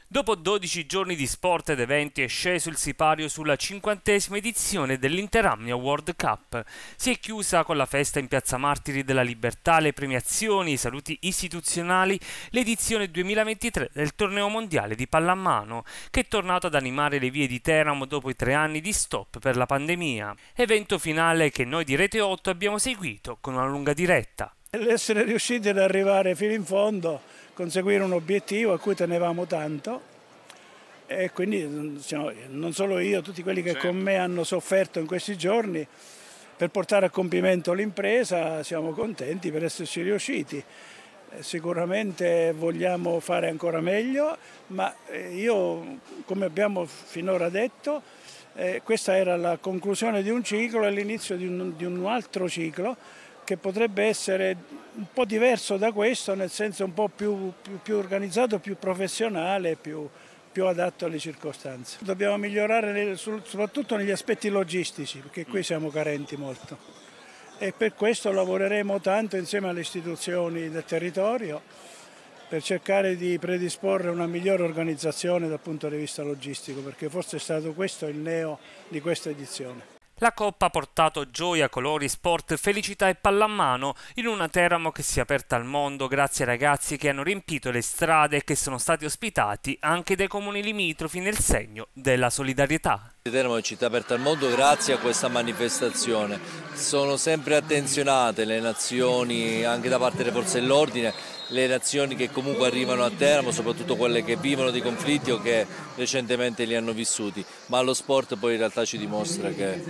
Dopo 12 giorni di sport ed eventi è sceso il sipario sulla 50ª edizione dell'Interamnia World Cup. Si è chiusa con la festa in Piazza Martiri della Libertà, le premiazioni, i saluti istituzionali, l'edizione 2023 del torneo mondiale di pallamano, che è tornato ad animare le vie di Teramo dopo i 3 anni di stop per la pandemia. Evento finale che noi di Rete 8 abbiamo seguito con una lunga diretta. L'essere riusciti ad arrivare fino in fondo, conseguire un obiettivo a cui tenevamo tanto e quindi non solo io, tutti quelli che con me hanno sofferto in questi giorni per portare a compimento l'impresa, siamo contenti per esserci riusciti. Sicuramente vogliamo fare ancora meglio, ma io, come abbiamo finora detto, questa era la conclusione di un ciclo e l'inizio di un altro ciclo che potrebbe essere un po' diverso da questo, nel senso un po' più organizzato, più professionale, più adatto alle circostanze. Dobbiamo migliorare soprattutto negli aspetti logistici, perché qui siamo carenti molto. E per questo lavoreremo tanto insieme alle istituzioni del territorio per cercare di predisporre una migliore organizzazione dal punto di vista logistico, perché forse è stato questo il neo di questa edizione. La Coppa ha portato gioia, colori, sport, felicità e pallamano in una Teramo che si è aperta al mondo grazie ai ragazzi che hanno riempito le strade e che sono stati ospitati anche dai comuni limitrofi nel segno della solidarietà. Teramo è città aperta al mondo grazie a questa manifestazione. Sono sempre attenzionate le nazioni anche da parte delle forze dell'ordine, le nazioni che comunque arrivano a Teramo, soprattutto quelle che vivono di conflitti o che recentemente li hanno vissuti, ma lo sport poi in realtà ci dimostra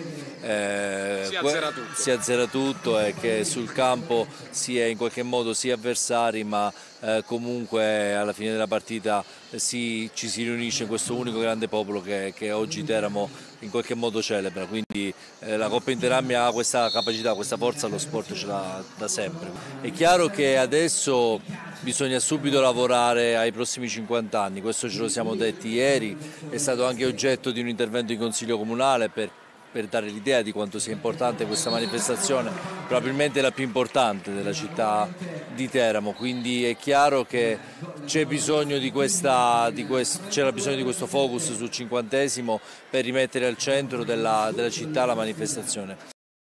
che si azzera tutto e che sul campo si è in qualche modo sia avversari, ma comunque alla fine della partita ci si riunisce in questo unico grande popolo che oggi Teramo in qualche modo celebra, quindi la Coppa Interamnia ha questa capacità, questa forza, lo sport ce l'ha da sempre. È chiaro che adesso bisogna subito lavorare ai prossimi 50 anni, questo ce lo siamo detti ieri, è stato anche oggetto di un intervento in Consiglio Comunale per dare l'idea di quanto sia importante questa manifestazione, probabilmente la più importante della città di Teramo, quindi è chiaro che c'è bisogno di questo focus sul 50° per rimettere al centro della città la manifestazione.